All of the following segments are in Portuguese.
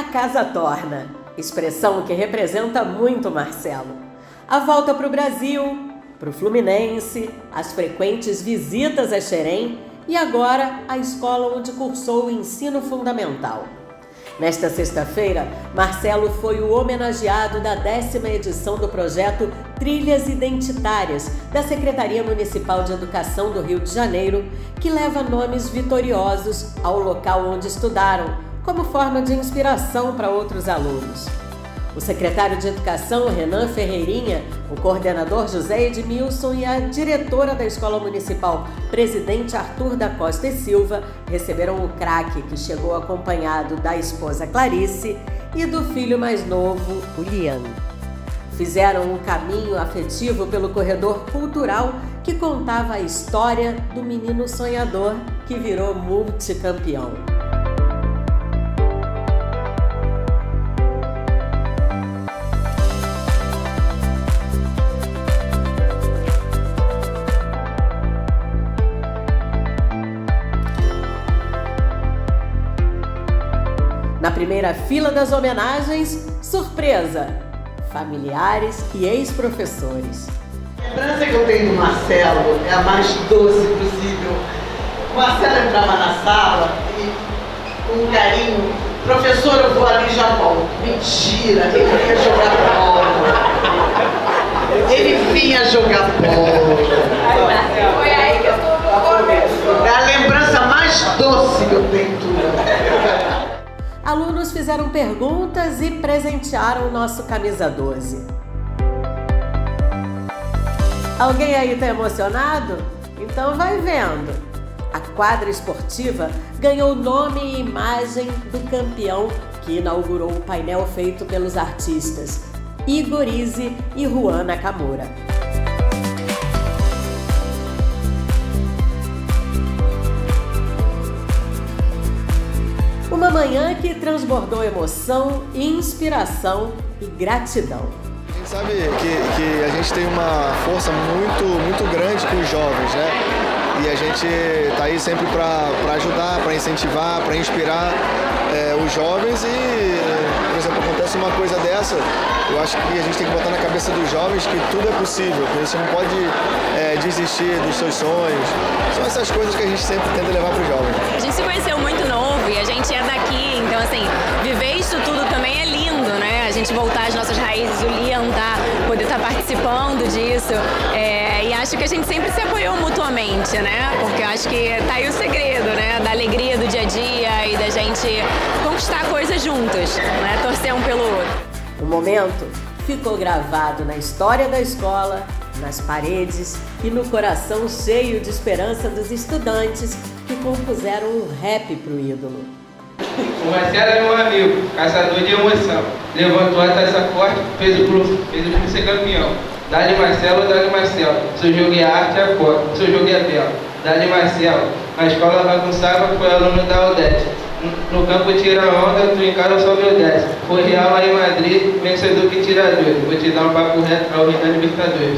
a casa torna, expressão que representa muito Marcelo. A volta para o Brasil, para o Fluminense, as frequentes visitas a Xerém e agora a escola onde cursou o ensino fundamental. Nesta sexta-feira, Marcelo foi o homenageado da 10ª edição do projeto Trilhas Identitárias, da Secretaria Municipal de Educação do Rio de Janeiro, que leva nomes vitoriosos ao local onde estudaram, como forma de inspiração para outros alunos. O secretário de Educação, Renan Ferreirinha, o coordenador José Edmilson e a diretora da Escola Municipal, presidente Arthur da Costa e Silva, receberam o craque, que chegou acompanhado da esposa Clarice e do filho mais novo, o Lian. Fizeram um caminho afetivo pelo corredor cultural que contava a história do menino sonhador que virou multicampeão. Na primeira fila das homenagens, surpresa! Familiares e ex-professores. A lembrança que eu tenho do Marcelo é a mais doce possível. O Marcelo entrava na sala e, com um carinho, professor, eu vou ali já volto. Mentira, ele vinha jogar bola. Ele vinha jogar bola. Foi aí que eu estou no começo. É a lembrança mais doce que eu tenho tudo. Alunos fizeram perguntas e presentearam o nosso camisa 12. Alguém aí tá emocionado? Então vai vendo. A quadra esportiva ganhou nome e imagem do campeão que inaugurou o painel feito pelos artistas Igor Izzi e Juan Nakamura. Uma manhã que transbordou emoção, inspiração e gratidão. A gente sabe que a gente tem uma força muito grande com os jovens, né? E a gente está aí sempre para ajudar, para incentivar, para inspirar os jovens e, por exemplo, acontece uma coisa dessa, eu acho que a gente tem que botar na cabeça dos jovens que tudo é possível, que você não pode desistir dos seus sonhos. São essas coisas que a gente sempre tenta levar para os jovens. A gente se conheceu muito novo e a gente é daqui, então assim, viver isso tudo também é lindo, né? A gente voltar às nossas raízes, o Lian poder estar participando disso. E acho que a gente sempre se apoiou mutuamente, né? Porque acho que tá aí o segredo, né? Da alegria do dia a dia e da gente conquistar coisas juntos, né? Torcer um pelo outro. O momento ficou gravado na história da escola, nas paredes e no coração cheio de esperança dos estudantes que compuseram um rap pro ídolo. O Marcelo é meu amigo, caçador de emoção. Levantou a taça forte, fez o clube ser campeão. Dá-lhe Marcelo, dá-lhe Marcelo. Seu jogo é arte, é foto. Seu jogo é belo. Dá-lhe Marcelo. Na escola bagunçava, foi aluno da UDESC. No campo tira onda, tu encara só meu 10. Foi Real lá em Madrid, vencedor que tira dois. Vou te dar um papo reto ao Rio da Libertadores.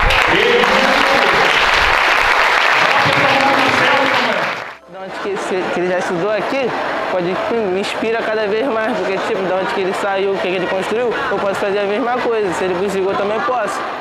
De onde que ele já estudou aqui, me inspira cada vez mais, porque tipo, de onde que ele saiu, o que ele construiu, eu posso fazer a mesma coisa. Se ele conseguiu, eu também posso.